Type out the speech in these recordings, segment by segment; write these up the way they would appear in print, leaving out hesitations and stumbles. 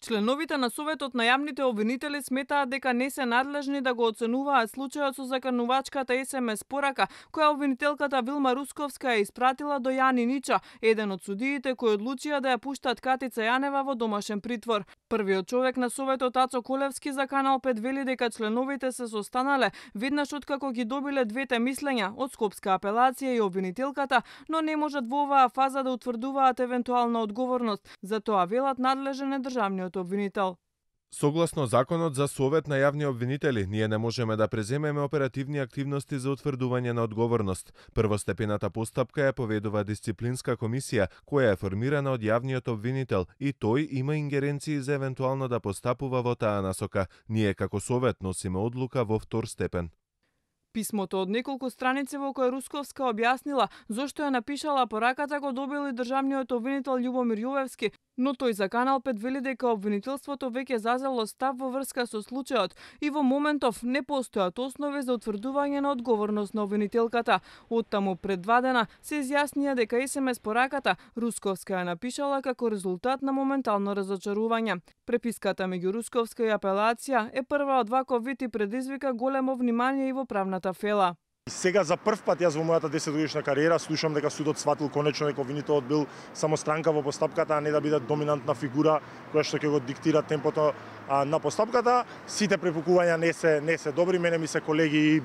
Членовите на Советот на јавните обвинители сметаат дека не се надлежни да го оценуваат случајот со заканувачката SMS порака, која обвинителката Вилма Русковска ја испратила до Јани Нича, еден од судиите кои одлучија да ја пуштат Катица Јанева во домашен притвор. Првиот човек на Советот Ацо Колевски за Канал 5 вели дека членовите се состанале веднаш откако ги добиле двете мислења од Скопска апелација и обвинителката, но не можат во оваа фаза да утврдуваат евентуална одговорност. За тоа велат надлежен е државниот обвинител. Согласно Законот за Совет на јавни обвинители, ние не можеме да преземеме оперативни активности за утврдување на одговорност. Првостепената постапка ја поведува дисциплинска комисија, која е формирана од јавниот обвинител и тој има ингеренции за евентуално да постапува во таа насока. Ние како Совет носиме одлука во втор степен. Писмото од неколку страници во кој Русковска објаснила зошто ја напишала пораката го добил и државниот обвинител Љубомир Јовевски, но тој за Канал 5 вели дека обвинителството веќе зазело став во врска со случајот и во моментов не постојат основи за утврдување на одговорност на обвинителката. Оттаму пред 2 дена се изјаснија дека SMS пораката Русковска ја напишала како резултат на моментално разочарување. Преписката меѓу Русковска и апелација е прва од ваков вид и предизвика големо внимание и во правната фела. Сега за прв пат јас во мојата 10-годишна кариера слушам дека судот сватил конечно дека обвинителот бил само странка во постапката, а не да биде доминантна фигура која што ќе го диктира темпото на постапката. Сите препукувања не се добри, мене ми се колеги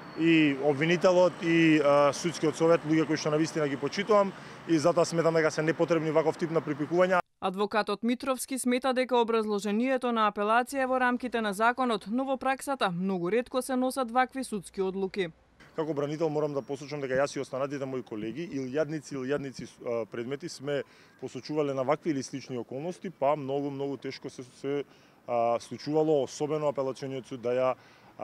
и обвинителот и судскиот совет, луѓе кои што навистина ги почитувам и затоа сметам дека се непотребни ваков тип на препукувања. Адвокатот Митровски смета дека образложението на апелација е во рамките на законот, но во праксата многу ретко се носат вакви судски одлуки. Како бранител морам да посочам дека јас и останатите мои колеги илјадници предмети сме посочувале на вакви или слични околности, па многу тешко се случувало, особено апелациониот суд да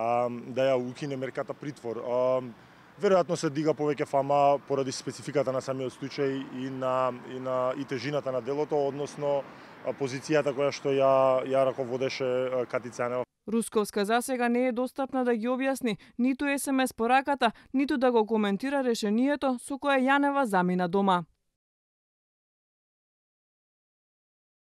ја укине мерката притвор. Веројатно се дига повеќе фама поради спецификата на самиот случај и тежината на делото, односно позицијата која што ја раководеше Катица Јанева. Русковска засега не е достапна да ги објасни ниту SMS пораката, ниту да го коментира решението со кое Јанева замина дома.